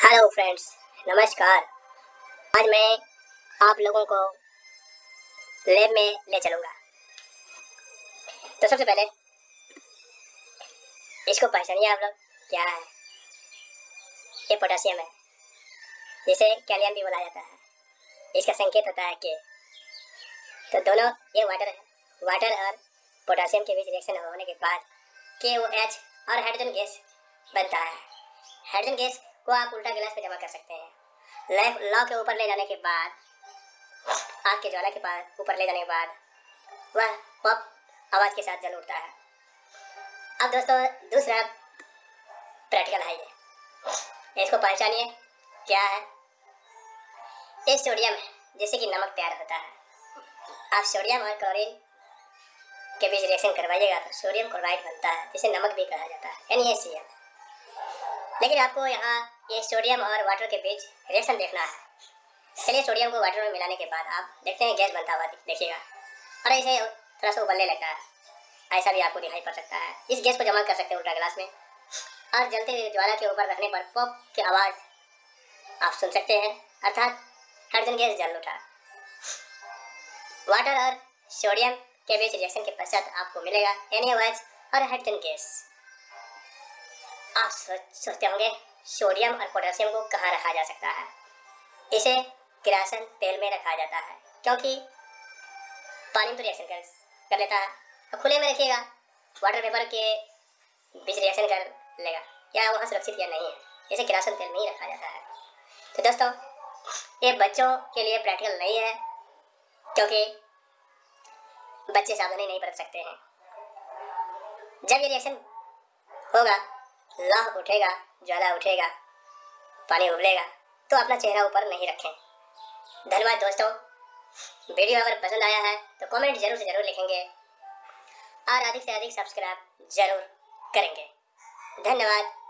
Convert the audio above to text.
Hello friends, नमस्कार। आज मैं आप लोगों को लैब में ले चलूँगा। तो सबसे पहले इसको पहचानिए आप लोग, क्या है। ये पोटेशियम है, जिसे कैलियम भी बोला जाता है। इसका संकेत होता है के। तो दोनों ये वाटर है, वाटर और पोटेशियम के बीच रिएक्शन होने के बाद KOH और हाइड्रोजन गैस बनता है। हाइड्रोजन गैस को आप उल्टा गिलास में जमा कर सकते हैं। लौ के ऊपर ले जाने के बाद, आग के ज्वाला के पास ऊपर ले जाने के बाद वह पॉप आवाज के साथ जल उठता है। अब दोस्तों दूसरा प्रैक्टिकल है, ये इसको पहचानिए क्या है। ये सोडियम है, जिससे कि नमक तैयार होता है। आप सोडियम और क्लोरीन के बीच रिएक्शन करवाइएगा तो सोडियम क्लोराइड बनता है, जिसे नमक भी कहा जाता है, NaCl। लेकिन आपको यहाँ ये सोडियम और वाटर के बीच रिएक्शन देखना है। चलिए सोडियम को वाटर में मिलाने के बाद आप देखते हैं गैस बनता हुआ देखिएगा, और ऐसे थोड़ा सा उबलने लगता है। ऐसा भी आपको दिखाई पड़ सकता है। इस गैस को जमा कर सकते हैं उल्टा गिलास में, और जलते हुए ज्वाला के ऊपर रखने पर पॉप की आवाज़ आप सुन सकते हैं, अर्थात हाइड्रोजन गैस जल उठा। वाटर और सोडियम के बीच रिएक्शन के पश्चात आपको मिलेगा NaOH और हाइड्रोजन गैस। आप सोचते होंगे सोडियम और पोटेशियम को कहाँ रखा जा सकता है। इसे किरासन तेल में रखा जाता है, क्योंकि पानी में तो रिएक्शन कर लेता है। अब खुले में रखिएगा, वाटर पेपर के बीच रिएक्शन कर लेगा, या वहाँ सुरक्षित या नहीं है। इसे किरासन तेल में ही रखा जाता है। तो दोस्तों ये बच्चों के लिए प्रैक्टिकल नहीं है, क्योंकि बच्चे सावधानी नहीं बरत सकते हैं। जब ये रिएक्शन होगा, लौह उठेगा, ज्वाला उठेगा, पानी उबलेगा, तो अपना चेहरा ऊपर नहीं रखें। धन्यवाद दोस्तों। वीडियो अगर पसंद आया है तो कमेंट जरूर से जरूर लिखेंगे, और अधिक से अधिक सब्सक्राइब जरूर करेंगे। धन्यवाद।